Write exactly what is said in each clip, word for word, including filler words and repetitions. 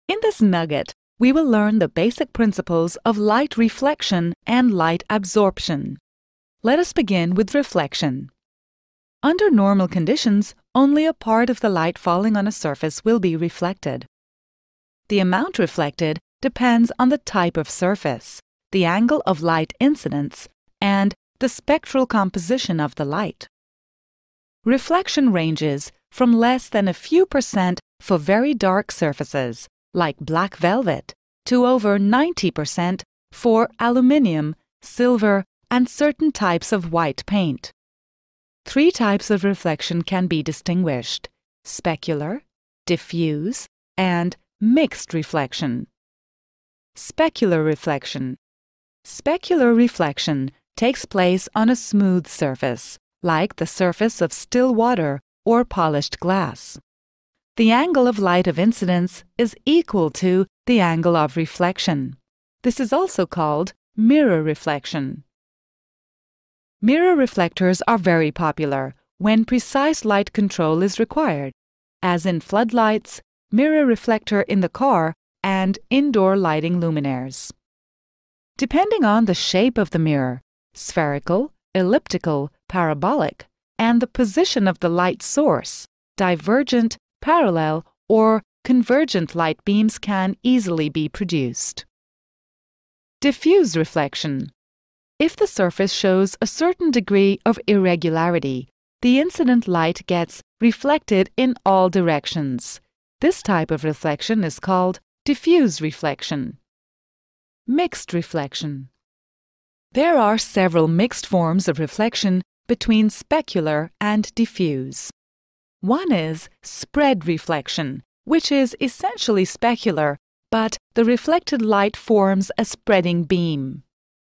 In this nugget, we will learn the basic principles of light reflection and light absorption. Let us begin with reflection. Under normal conditions, only a part of the light falling on a surface will be reflected. The amount reflected depends on the type of surface, the angle of light incidence, and the spectral composition of the light. Reflection ranges from less than a few percent for very dark surfaces, like black velvet, to over ninety percent for aluminium, silver, and certain types of white paint. Three types of reflection can be distinguished: specular, diffuse, and mixed reflection. Specular reflection. Specular reflection takes place on a smooth surface, like the surface of still water or polished glass. The angle of light of incidence is equal to the angle of reflection. This is also called mirror reflection. Mirror reflectors are very popular when precise light control is required, as in floodlights, mirror reflector in the car, and indoor lighting luminaires. Depending on the shape of the mirror, spherical, elliptical, parabolic, and the position of the light source, divergent, parallel, or convergent light beams can easily be produced. Diffuse reflection. If the surface shows a certain degree of irregularity, the incident light gets reflected in all directions. This type of reflection is called diffuse reflection. Mixed reflection. There are several mixed forms of reflection between specular and diffuse. One is spread reflection, which is essentially specular, but the reflected light forms a spreading beam.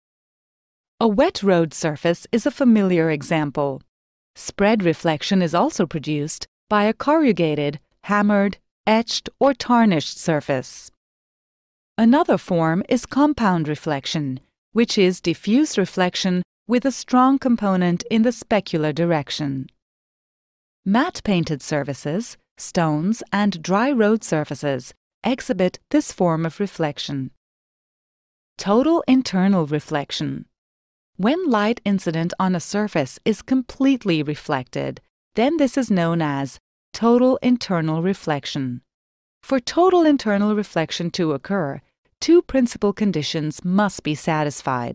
A wet road surface is a familiar example. Spread reflection is also produced by a corrugated, hammered, etched, or tarnished surface. Another form is compound reflection, which is diffuse reflection with a strong component in the specular direction. Matte painted surfaces, stones, and dry road surfaces exhibit this form of reflection. Total internal reflection. When light incident on a surface is completely reflected, then this is known as total internal reflection. For total internal reflection to occur, two principal conditions must be satisfied.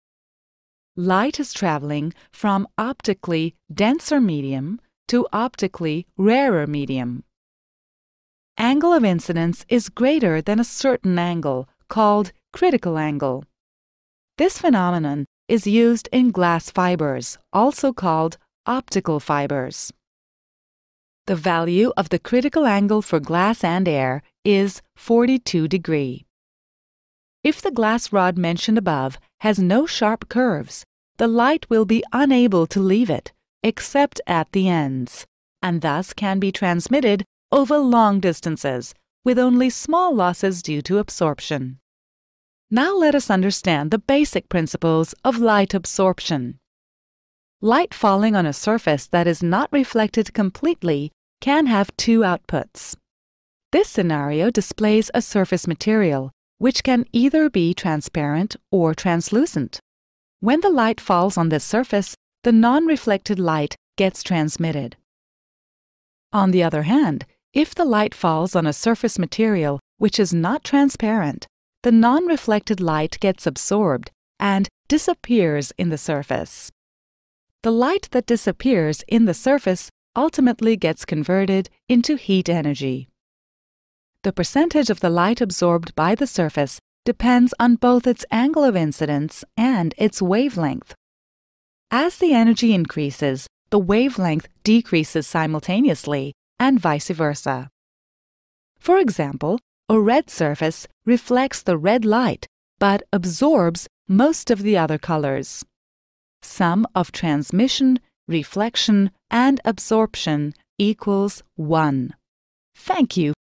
Light is traveling from optically denser medium to optically rarer medium. Angle of incidence is greater than a certain angle, called critical angle. This phenomenon is used in glass fibers, also called optical fibers. The value of the critical angle for glass and air is forty-two degrees. If the glass rod mentioned above has no sharp curves, the light will be unable to leave it, except at the ends, and thus can be transmitted over long distances with only small losses due to absorption. Now let us understand the basic principles of light absorption. Light falling on a surface that is not reflected completely can have two outputs. This scenario displays a surface material, which can either be transparent or translucent. When the light falls on this surface, the non-reflected light gets transmitted. On the other hand, if the light falls on a surface material which is not transparent, the non-reflected light gets absorbed and disappears in the surface. The light that disappears in the surface ultimately gets converted into heat energy. The percentage of the light absorbed by the surface depends on both its angle of incidence and its wavelength. As the energy increases, the wavelength decreases simultaneously, and vice versa. For example, a red surface reflects the red light but absorbs most of the other colors. Sum of transmission, reflection, and absorption equals one. Thank you